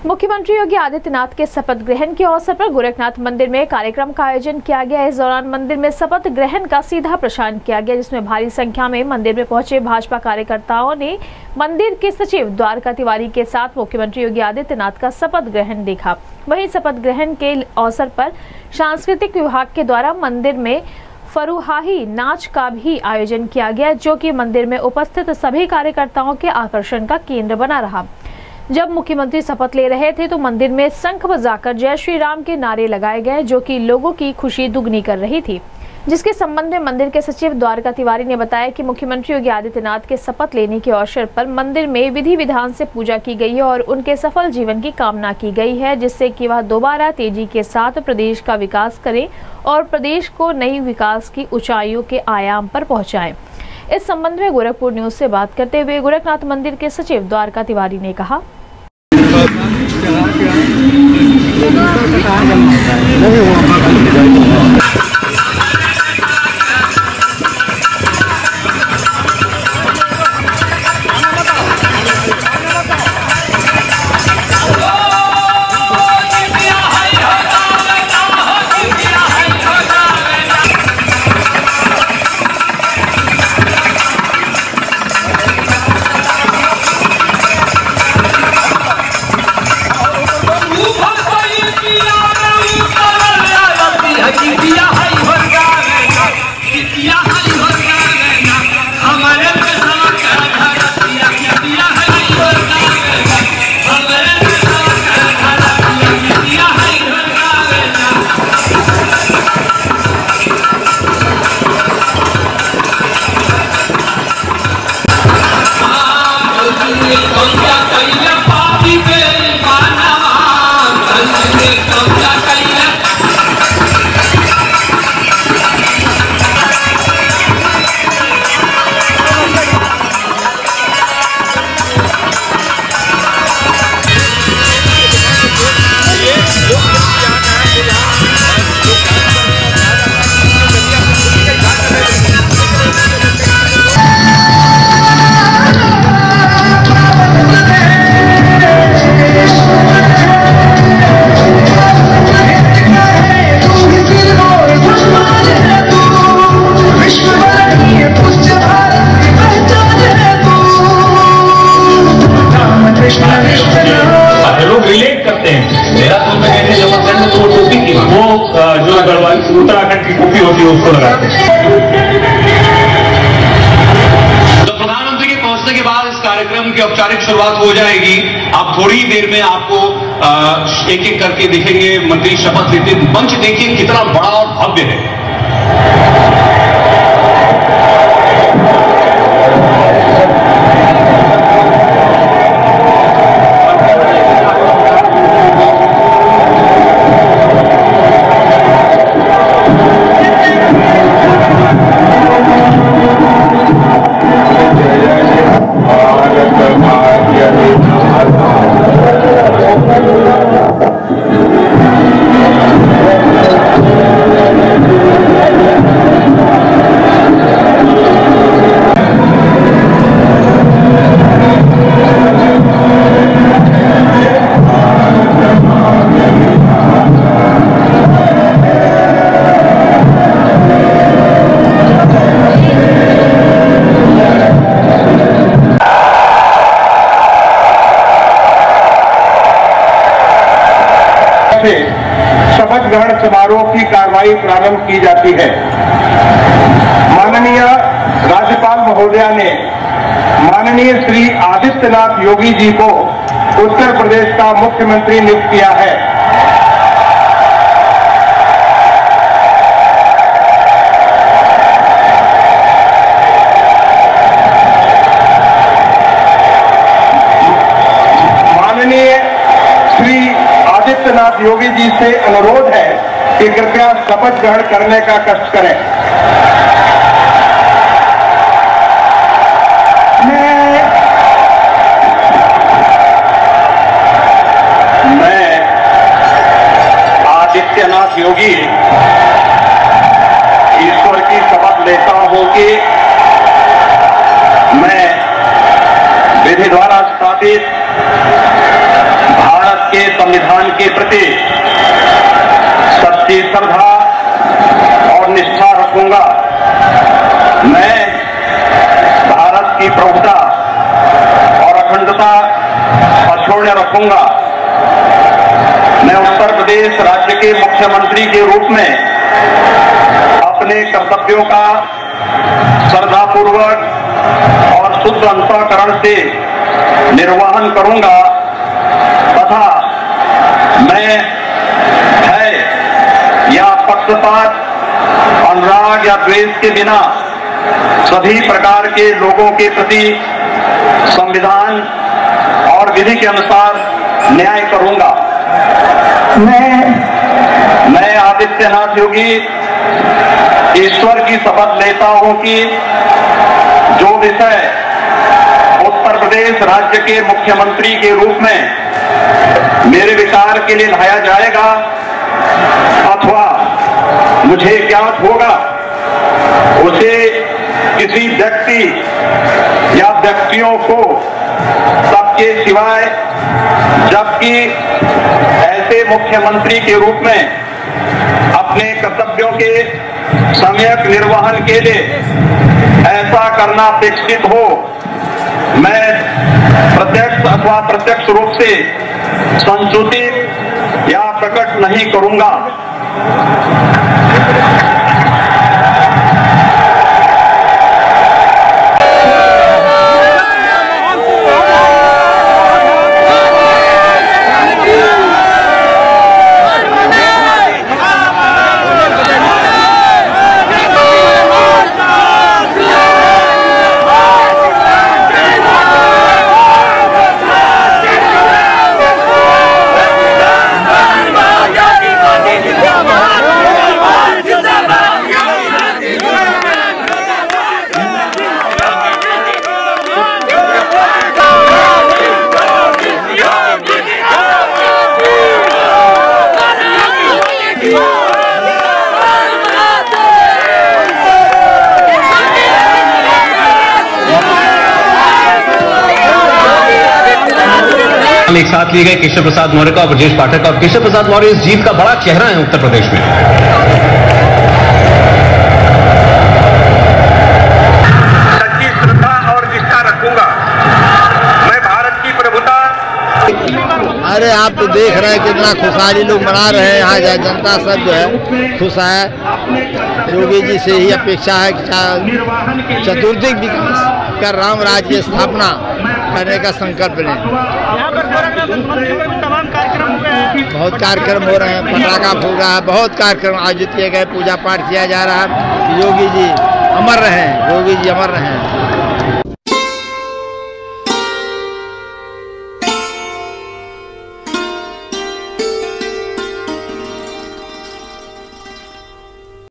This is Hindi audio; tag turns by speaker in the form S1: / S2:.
S1: मुख्यमंत्री योगी आदित्यनाथ के शपथ ग्रहण के अवसर पर गोरखनाथ मंदिर में कार्यक्रम का आयोजन किया गया। इस दौरान मंदिर में शपथ ग्रहण का सीधा प्रसारण किया गया, जिसमें भारी संख्या में मंदिर में पहुंचे भाजपा कार्यकर्ताओं ने मंदिर के सचिव द्वारका तिवारी के साथ मुख्यमंत्री योगी आदित्यनाथ का शपथ ग्रहण देखा। वहीं शपथ ग्रहण के अवसर पर सांस्कृतिक विभाग के द्वारा मंदिर में फरुहाही नाच का भी आयोजन किया गया, जो कि मंदिर में उपस्थित सभी कार्यकर्ताओं के आकर्षण का केंद्र बना रहा। जब मुख्यमंत्री शपथ ले रहे थे तो मंदिर में शंख बजाकर जय श्री राम के नारे लगाए गए, जो कि लोगों की खुशी दुगनी कर रही थी। जिसके संबंध में मंदिर के सचिव द्वारका तिवारी ने बताया कि मुख्यमंत्री योगी आदित्यनाथ के शपथ लेने के अवसर पर मंदिर में विधि विधान से पूजा की गई है और उनके सफल जीवन की कामना की गई है, जिससे कि वह दोबारा तेजी के साथ प्रदेश का विकास करें और प्रदेश को नई विकास की ऊंचाइयों के आयाम पर पहुंचाएं। इस संबंध में गोरखपुर न्यूज से बात करते हुए गोरखनाथ मंदिर के सचिव द्वारका तिवारी ने कहा,
S2: उत्तराखंड की कॉपी होती है उसको लगाते हैं।
S3: तो प्रधानमंत्री के पहुंचने के बाद इस कार्यक्रम की औपचारिक शुरुआत हो जाएगी। आप थोड़ी देर में आपको एक एक करके दिखेंगे मंत्री शपथ लेते। मंच देखिए कितना बड़ा और भव्य है।
S2: शपथ ग्रहण समारोह की कार्रवाई प्रारंभ की जाती है। माननीय राज्यपाल महोदया ने माननीय श्री आदित्यनाथ योगी जी को उत्तर प्रदेश का मुख्यमंत्री नियुक्त किया है। माननीय श्री आदित्यनाथ योगी जी से अनुरोध है कि कृपया शपथ ग्रहण करने का कष्ट करें। मैं आदित्यनाथ योगी ईश्वर की शपथ लेता हूं कि मैं विधि द्वारा स्थापित भारत के संविधान के प्रति सच्ची श्रद्धा और निष्ठा रखूंगा। मैं भारत की प्रभुता और अखंडता अक्षुण्ण रखूंगा। मैं उत्तर प्रदेश राज्य के मुख्यमंत्री के रूप में अपने कर्तव्यों का श्रद्धापूर्वक और शुद्ध अंतःकरण से निर्वहन करूंगा तथा मैं भय या पक्षपात, अनुराग या द्वेष के बिना सभी प्रकार के लोगों के प्रति संविधान और विधि के अनुसार न्याय करूंगा। मैं आदित्यनाथ योगी ईश्वर की शपथ लेता हूं कि जो विषय उत्तर प्रदेश राज्य के मुख्यमंत्री के रूप में मेरे विचार के लिए लाया जाएगा अथवा मुझे ज्ञात होगा उसे किसी व्यक्ति या व्यक्तियों को सबके सिवाय, जबकि ऐसे मुख्यमंत्री के रूप में अपने कर्तव्यों के सम्यक निर्वहन के लिए ऐसा करना अपेक्षित हो, मैं प्रत्यक्ष अथवा अप्रत्यक्ष रूप से संसूचित या प्रकट नहीं करूंगा।
S3: एक साथ लिए गए केशव प्रसाद मौर्य का और ब्रजेश पाठक का। और केशव प्रसाद मौर्य इस जीत का बड़ा चेहरा है उत्तर प्रदेश में।
S2: सच्ची श्रद्धा और निष्ठा रखूंगा। मैं भारत की प्रभुता।
S4: अरे आप तो देख रहे हैं कितना खुशहाली लोग मना रहे हैं। यहाँ जनता सब जो है खुश है। योगी जी से ही अपेक्षा है कि चतुर्दिक विकास कर राम राज्य की स्थापना करने का संकल्प लें।
S5: यहाँ पर तमाम कार्यक्रम हुए हैं,
S4: बहुत कार्यक्रम हो रहे हैं, पटाखा फूट रहा है, बहुत कार्यक्रम आयोजित किए गए, पूजा पाठ किया जा रहा है। योगी जी अमर रहें, योगी जी अमर रहें।